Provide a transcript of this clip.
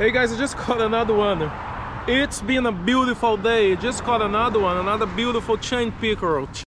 Hey guys, I just caught another one. It's been a beautiful day. Just caught another one, another beautiful chain pickerel.